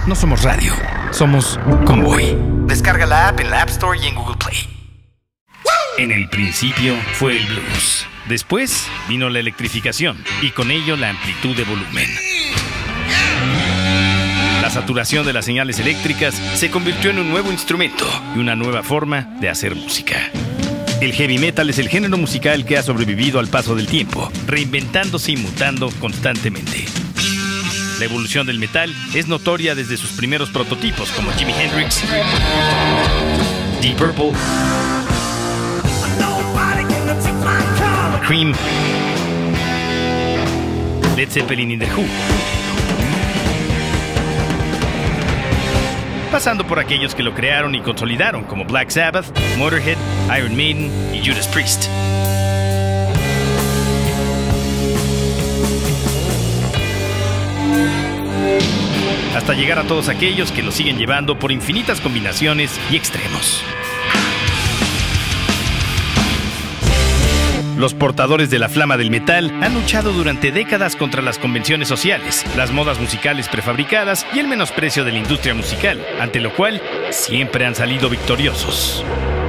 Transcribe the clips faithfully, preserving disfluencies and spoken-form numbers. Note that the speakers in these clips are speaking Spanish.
No somos radio, somos Convoy. Descarga la app en la App Store y en Google Play. En el principio fue el blues. Después vino la electrificación y con ello la amplitud de volumen. La saturación de las señales eléctricas se convirtió en un nuevo instrumento y una nueva forma de hacer música. El heavy metal es el género musical que ha sobrevivido al paso del tiempo, reinventándose y mutando constantemente. La evolución del metal es notoria desde sus primeros prototipos como Jimi Hendrix, Deep Purple, Cream, Led Zeppelin y The Who, pasando por aquellos que lo crearon y consolidaron como Black Sabbath, Motorhead, Iron Maiden y Judas Priest. Hasta llegar a todos aquellos que lo siguen llevando por infinitas combinaciones y extremos. Los portadores de la flama del metal han luchado durante décadas contra las convenciones sociales, las modas musicales prefabricadas y el menosprecio de la industria musical, ante lo cual siempre han salido victoriosos.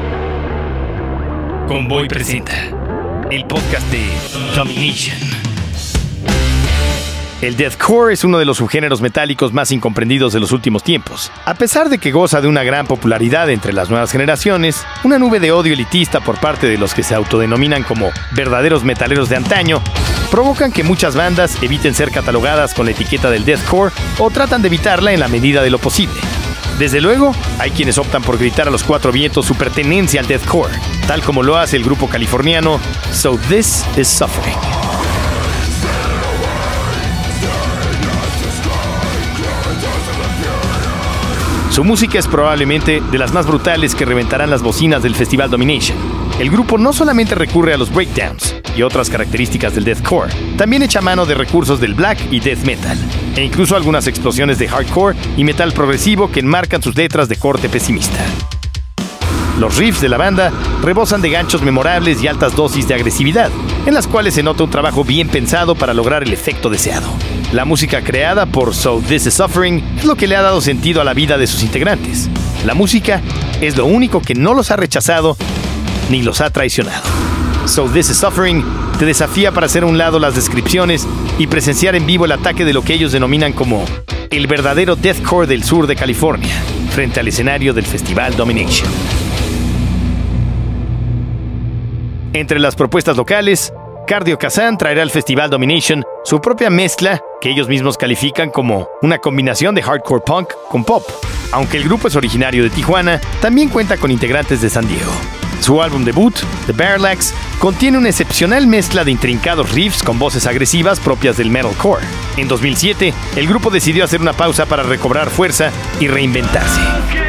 Convoy presenta el podcast de Domination. El deathcore es uno de los subgéneros metálicos más incomprendidos de los últimos tiempos. A pesar de que goza de una gran popularidad entre las nuevas generaciones, una nube de odio elitista por parte de los que se autodenominan como verdaderos metaleros de antaño provocan que muchas bandas eviten ser catalogadas con la etiqueta del deathcore o tratan de evitarla en la medida de lo posible. Desde luego, hay quienes optan por gritar a los cuatro vientos su pertenencia al deathcore, tal como lo hace el grupo californiano So This Is Suffering. Su música es probablemente de las más brutales que reventarán las bocinas del Festival Domination. El grupo no solamente recurre a los breakdowns y otras características del deathcore, también echa mano de recursos del black y death metal, e incluso algunas explosiones de hardcore y metal progresivo que enmarcan sus letras de corte pesimista. Los riffs de la banda rebosan de ganchos memorables y altas dosis de agresividad, en las cuales se nota un trabajo bien pensado para lograr el efecto deseado. La música creada por So This Is Suffering es lo que le ha dado sentido a la vida de sus integrantes. La música es lo único que no los ha rechazado ni los ha traicionado. So This Is Suffering te desafía para hacer a un lado las descripciones y presenciar en vivo el ataque de lo que ellos denominan como el verdadero deathcore del sur de California, frente al escenario del Festival Domination. Entre las propuestas locales, Cardio Kazan traerá al Festival Domination su propia mezcla que ellos mismos califican como una combinación de hardcore punk con pop. Aunque el grupo es originario de Tijuana, también cuenta con integrantes de San Diego. Su álbum debut, The Barrelax, contiene una excepcional mezcla de intrincados riffs con voces agresivas propias del metalcore. En dos mil siete, el grupo decidió hacer una pausa para recobrar fuerza y reinventarse.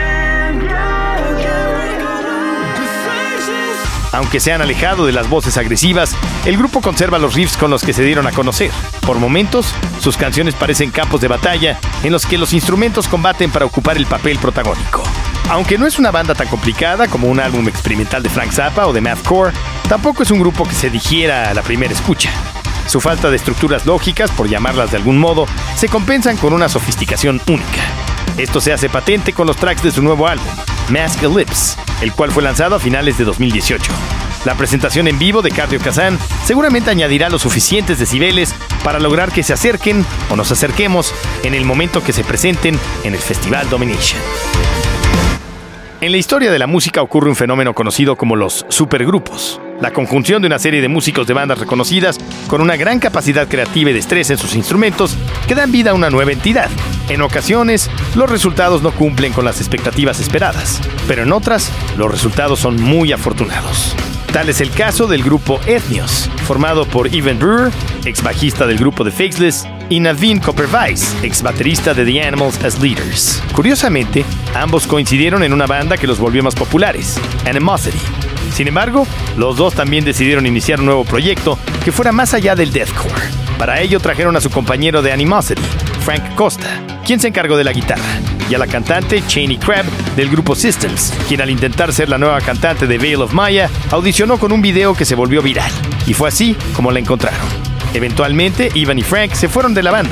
Aunque se han alejado de las voces agresivas, el grupo conserva los riffs con los que se dieron a conocer. Por momentos, sus canciones parecen campos de batalla en los que los instrumentos combaten para ocupar el papel protagónico. Aunque no es una banda tan complicada como un álbum experimental de Frank Zappa o de Mathcore, tampoco es un grupo que se digiera a la primera escucha. Su falta de estructuras lógicas, por llamarlas de algún modo, se compensan con una sofisticación única. Esto se hace patente con los tracks de su nuevo álbum, Mask Ellipse, el cual fue lanzado a finales de dos mil dieciocho. La presentación en vivo de Cardio Kazan seguramente añadirá los suficientes decibeles para lograr que se acerquen o nos acerquemos en el momento que se presenten en el Festival Domination. En la historia de la música ocurre un fenómeno conocido como los supergrupos, la conjunción de una serie de músicos de bandas reconocidas con una gran capacidad creativa y destreza en sus instrumentos que dan vida a una nueva entidad. En ocasiones, los resultados no cumplen con las expectativas esperadas, pero en otras, los resultados son muy afortunados. Tal es el caso del grupo Ethnios, formado por Ivan Brewer, ex bajista del grupo The Faceless, y Naveen Coppervice, ex baterista de The Animals as Leaders. Curiosamente, ambos coincidieron en una banda que los volvió más populares, Animosity. Sin embargo, los dos también decidieron iniciar un nuevo proyecto que fuera más allá del deathcore. Para ello trajeron a su compañero de Animosity, Frank Costa, quien se encargó de la guitarra, y a la cantante Cheney Crabb del grupo Systems, quien al intentar ser la nueva cantante de Veil of Maya, audicionó con un video que se volvió viral, y fue así como la encontraron. Eventualmente, Ivan y Frank se fueron de la banda,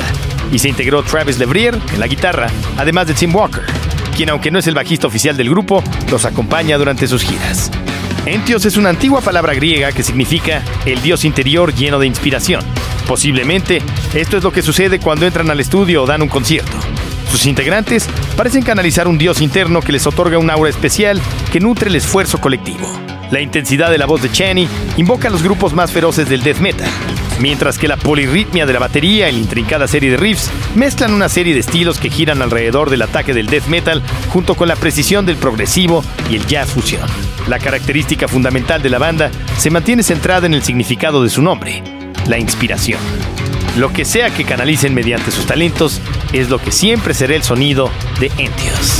y se integró Travis LeVrier en la guitarra, además de Tim Walker, quien, aunque no es el bajista oficial del grupo, los acompaña durante sus giras. Entheos es una antigua palabra griega que significa el dios interior lleno de inspiración. Posiblemente, esto es lo que sucede cuando entran al estudio o dan un concierto. Sus integrantes parecen canalizar un dios interno que les otorga un aura especial que nutre el esfuerzo colectivo. La intensidad de la voz de Chaney invoca a los grupos más feroces del death metal, mientras que la polirritmia de la batería y la intrincada serie de riffs mezclan una serie de estilos que giran alrededor del ataque del death metal junto con la precisión del progresivo y el jazz fusión. La característica fundamental de la banda se mantiene centrada en el significado de su nombre, la inspiración. Lo que sea que canalicen mediante sus talentos es lo que siempre será el sonido de Entheos.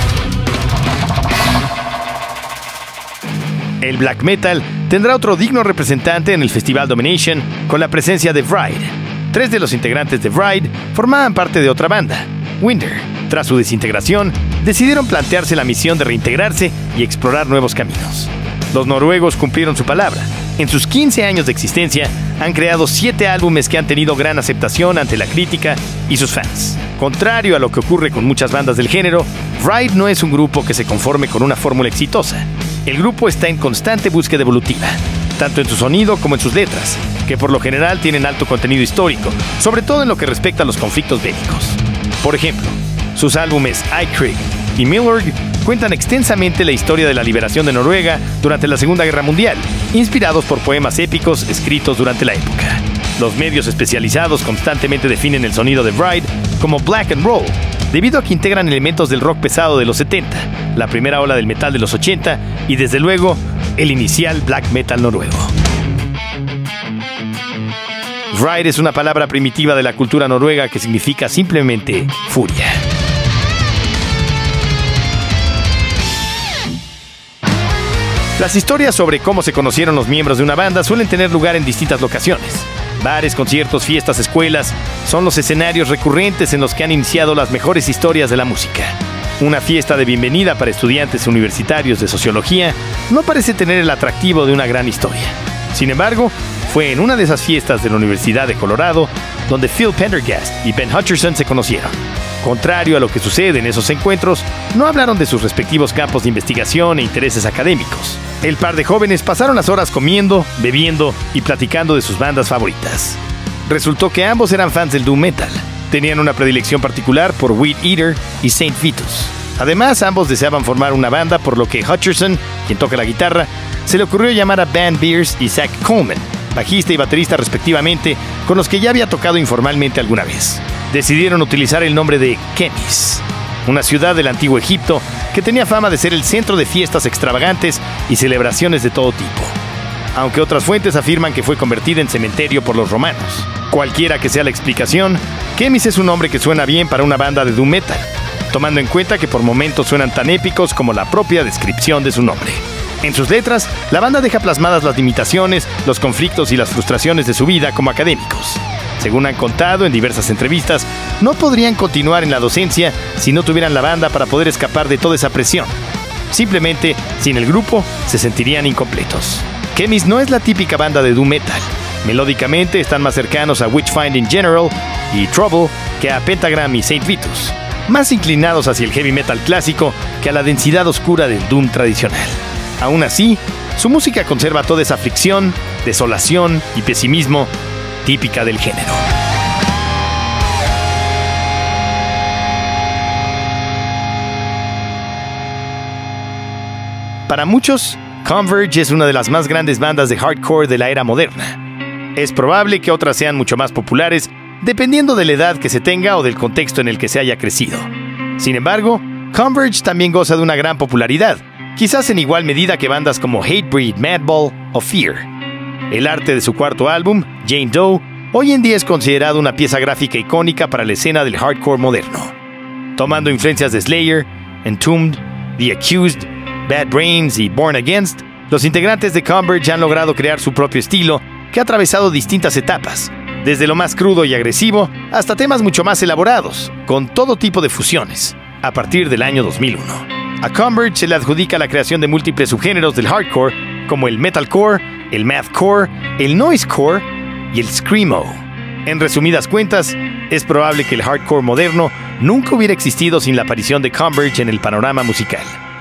El black metal tendrá otro digno representante en el Festival Domination con la presencia de Vride. Tres de los integrantes de Vride formaban parte de otra banda, Winder. Tras su desintegración, decidieron plantearse la misión de reintegrarse y explorar nuevos caminos. Los noruegos cumplieron su palabra. En sus quince años de existencia, han creado siete álbumes que han tenido gran aceptación ante la crítica y sus fans. Contrario a lo que ocurre con muchas bandas del género, Vride no es un grupo que se conforme con una fórmula exitosa. El grupo está en constante búsqueda evolutiva, tanto en su sonido como en sus letras, que por lo general tienen alto contenido histórico, sobre todo en lo que respecta a los conflictos bélicos. Por ejemplo, sus álbumes Icrig y Milorg cuentan extensamente la historia de la liberación de Noruega durante la Segunda Guerra Mundial, inspirados por poemas épicos escritos durante la época. Los medios especializados constantemente definen el sonido de Vride como black and roll, debido a que integran elementos del rock pesado de los setenta, la primera ola del metal de los ochenta y, desde luego, el inicial black metal noruego. Vride es una palabra primitiva de la cultura noruega que significa simplemente furia. Las historias sobre cómo se conocieron los miembros de una banda suelen tener lugar en distintas locaciones. Bares, conciertos, fiestas, escuelas son los escenarios recurrentes en los que han iniciado las mejores historias de la música. Una fiesta de bienvenida para estudiantes universitarios de sociología no parece tener el atractivo de una gran historia. Sin embargo, fue en una de esas fiestas de la Universidad de Colorado donde Phil Pendergast y Ben Hutcherson se conocieron. Contrario a lo que sucede en esos encuentros, no hablaron de sus respectivos campos de investigación e intereses académicos. El par de jóvenes pasaron las horas comiendo, bebiendo y platicando de sus bandas favoritas. Resultó que ambos eran fans del doom metal. Tenían una predilección particular por Weed Eater y Saint Vitus. Además, ambos deseaban formar una banda, por lo que Hutcherson, quien toca la guitarra, se le ocurrió llamar a Ben Beers y Zach Coleman, bajista y baterista respectivamente, con los que ya había tocado informalmente alguna vez. Decidieron utilizar el nombre de Kemis, una ciudad del antiguo Egipto que tenía fama de ser el centro de fiestas extravagantes y celebraciones de todo tipo, aunque otras fuentes afirman que fue convertida en cementerio por los romanos. Cualquiera que sea la explicación, Kemis es un nombre que suena bien para una banda de doom metal, tomando en cuenta que por momentos suenan tan épicos como la propia descripción de su nombre. En sus letras, la banda deja plasmadas las limitaciones, los conflictos y las frustraciones de su vida como académicos. Según han contado en diversas entrevistas, no podrían continuar en la docencia si no tuvieran la banda para poder escapar de toda esa presión. Simplemente, sin el grupo, se sentirían incompletos. Kemis no es la típica banda de doom metal. Melódicamente están más cercanos a Witchfind General y Trouble que a Pentagram y Saint Vitus, más inclinados hacia el heavy metal clásico que a la densidad oscura del doom tradicional. Aún así, su música conserva toda esa fricción, desolación y pesimismo típica del género. Para muchos, Converge es una de las más grandes bandas de hardcore de la era moderna. Es probable que otras sean mucho más populares, dependiendo de la edad que se tenga o del contexto en el que se haya crecido. Sin embargo, Converge también goza de una gran popularidad, quizás en igual medida que bandas como Hatebreed, Madball o Fear. El arte de su cuarto álbum, Jane Doe, hoy en día es considerado una pieza gráfica icónica para la escena del hardcore moderno. Tomando influencias de Slayer, Entombed, The Accused, Bad Brains y Born Against, los integrantes de Converge han logrado crear su propio estilo que ha atravesado distintas etapas, desde lo más crudo y agresivo hasta temas mucho más elaborados, con todo tipo de fusiones, a partir del año dos mil uno. A Converge se le adjudica la creación de múltiples subgéneros del hardcore, como el metalcore, el mathcore, el noisecore y el screamo. En resumidas cuentas, Es probable que el hardcore moderno nunca hubiera existido sin la aparición de Converge en el panorama musical.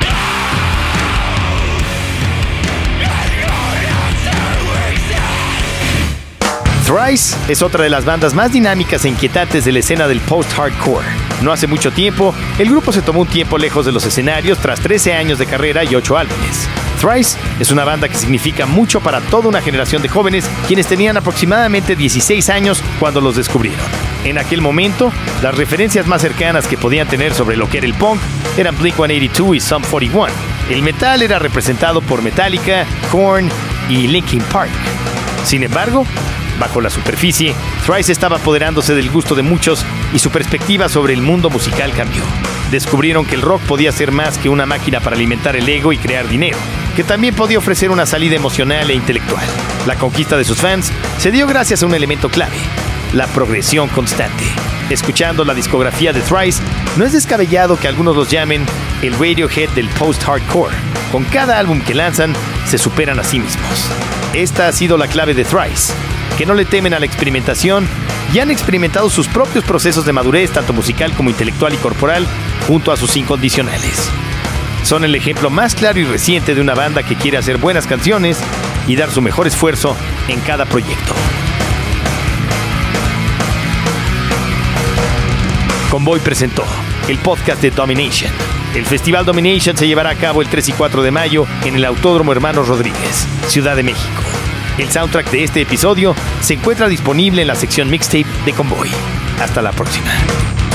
Thrice es otra de las bandas más dinámicas e inquietantes de la escena del post-hardcore. No hace mucho tiempo, el grupo se tomó un tiempo lejos de los escenarios tras trece años de carrera y ocho álbumes. Thrice es una banda que significa mucho para toda una generación de jóvenes quienes tenían aproximadamente dieciséis años cuando los descubrieron. En aquel momento, las referencias más cercanas que podían tener sobre lo que era el punk eran Blink ciento ochenta y dos y Sum cuarenta y uno. El metal era representado por Metallica, Korn y Linkin Park. Sin embargo, bajo la superficie, Thrice estaba apoderándose del gusto de muchos y su perspectiva sobre el mundo musical cambió. Descubrieron que el rock podía ser más que una máquina para alimentar el ego y crear dinero, que también podía ofrecer una salida emocional e intelectual. La conquista de sus fans se dio gracias a un elemento clave: la progresión constante. Escuchando la discografía de Thrice, no es descabellado que algunos los llamen el Radiohead del post-hardcore. Con cada álbum que lanzan, se superan a sí mismos. Esta ha sido la clave de Thrice, que no le temen a la experimentación y han experimentado sus propios procesos de madurez, tanto musical como intelectual y corporal, junto a sus incondicionales. Son el ejemplo más claro y reciente de una banda que quiere hacer buenas canciones y dar su mejor esfuerzo en cada proyecto. Convoy presentó el podcast de Domination. El Festival Domination se llevará a cabo el tres y cuatro de mayo en el Autódromo Hermanos Rodríguez, Ciudad de México. El soundtrack de este episodio se encuentra disponible en la sección mixtape de Convoy. Hasta la próxima.